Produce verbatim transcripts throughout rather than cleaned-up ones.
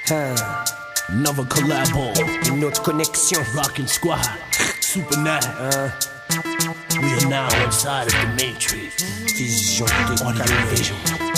Hein. Another collabo. Une autre connexion. Rockin' Squad. Supernat. Hein. We are now inside of the Matrix. Vision On de your vision.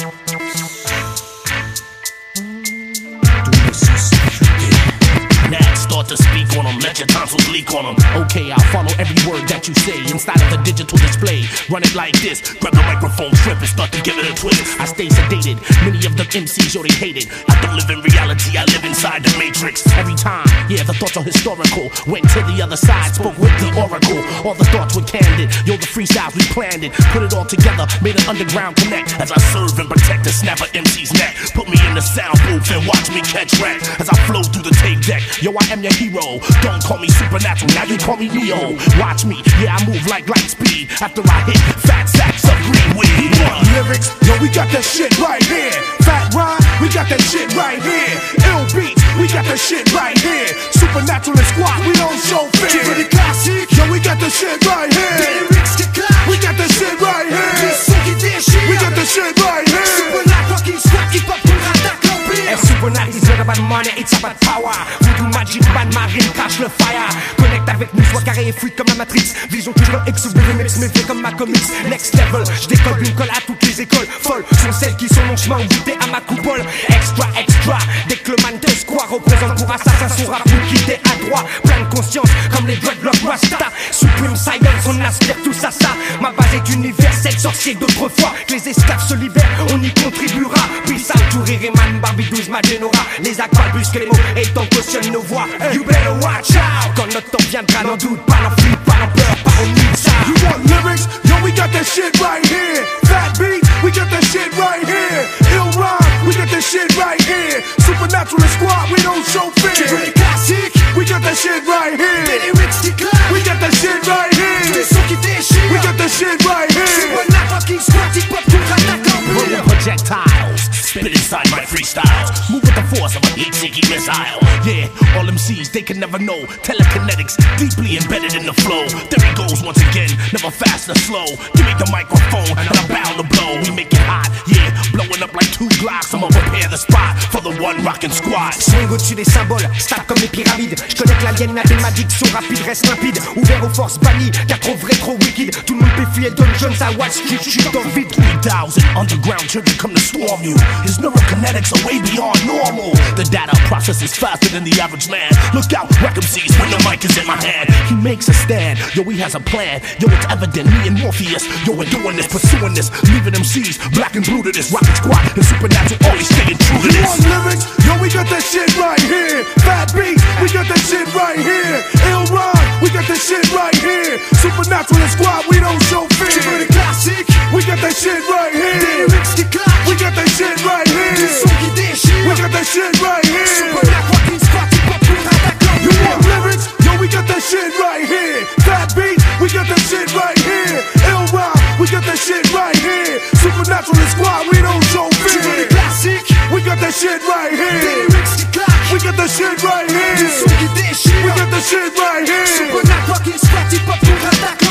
Now start to speak on them, let your tonsils leak on them. Okay, I'll follow every word that you say inside of the digital display. Run it like this, grab the microphone, trip and start to give it a twist. I stay sedated, many of the M Cs, yo, they hate it. I don't live in reality, I live inside the Matrix. Every time, yeah, the thoughts are historical. Went to the other side, spoke with the oracle. All the thoughts were candid, yo, the freestyles, we planned it. Put it all together, made an underground connect. As I serve and protect the snapper M C's neck. Put me in the sound booth and watch me catch wreck. As I flow through the tape deck, yo, I am your hero. Don't call me supernatural, now you call me Neo. Watch me, yeah, I move like light speed. After I hit fat sacks of green weed. Lyrics, yo, we got that shit right here. Fat rhyme, we got that shit right here. Ill beats, we got that shit right here. Supernatural and Squad, we don't show fear. Tu veux des classiques? Yo, we got that shit right here. Des lyrics qui claquent, we got that shit right here. Des sons qui déchirent, we got that shit right here. Supernatural qui Squad, qui pop pour attaque l'empire. And Supernat is not about money, it's about power. Voodoo magic, man, marine, crash le fire. Connecte avec nous, sois carré et fluide comme la Matrix. Vision toujours exubérée, mais mais fait comme ma comics. Next level, j'décolle d'une colle à toutes les écoles. Folles sont celles qui sont mon chemin ou goûter à ma coupole. Extra, extra, dès que le man de Squad représente pour assassin son rap ou quitter à droit. Plein de conscience, comme les dreadlocks Rasta. Supreme silence, on aspire tout ça, ça. Ma base est universelle, sorcier d'autrefois. Que les esclaves se libèrent, on y contribuera. Puis ça, tout rire et man, Barbie douze, ma Genora. Les actes parlent plus que les mots, et t'en cautionne nos voix. You better watch out. Quand notre temps viendra, n'en doute pas, n'en fuis pas, n'en peur pas, on need ça. You want lyrics? Yo, we got that shit right here. Fat beats, we got that shit right here. Ill rhyme, we got that shit right here. Supernatural and Squad, we don't show fear. Tu veux des classiques? We got that shit right here. Des lyrics qui claquent, we got that shit right here. Des sons qui déchirent, we got that shit right here. Supernatural qui Squad, qui pop pour attaque l'empire. Rolling projectiles, spit inside my freestyles. Move with the force of a heat-seeking missile. Yeah, all M Cs, they can never know. Telekinetics, deeply embedded in the flow. There he goes once again, never fast or slow. Give me the microphone, and I'm bound to blow. We make it hot, yeah, blowing up like two glocks. I'ma prepare the spot for the one rockin' Squad. Swing au-dessus des symboles, stable comme les pyramides. J'connecte l'alien mathématique, son rapide reste limpide. Ouvert aux forces bannies, car trop vrai, trop wicked. Tout le monde péfie Elton Jones à Wall Street, j'suis dans le vide. three thousand underground children come to swarm you. His neurokinetics are way beyond normal. The data processes faster than the average man. Look out, whack M Cs when the mic is in my hand. He makes a stand, yo, he has a plan. Yo, it's evident, me and Morpheus, yo, we're doing this, pursuing this. Leaving M Cs, black and blue to this. Rockin' Squad and Supernatural, always staying true to You this. want lyrics? Yo, we got that shit right here. Fat beats, we got that shit right here. Ill rhyme, we got that shit right here. Supernatural and Squad, we don't show fear. Tu veux des classiques? We got that shit right here. Des lyrics qui claquent, we got that shit right here. Des sons qui déchirent, we got that shit right here. Supernatural qui Squad, qui pop pour attaque l'empire. You want lyrics? Yo, we got that shit right here. Fat beats, we got that shit right here. Ill rhyme, we got that shit right here. Supernatural and Squad, we don't show fear. Tu veux des classiques? We got that shit right here. Des lyrics qui claquent, we got that shit right here. Des sons qui déchirent, we got that shit right here. Supernatural qui Squad, qui pop pour attaque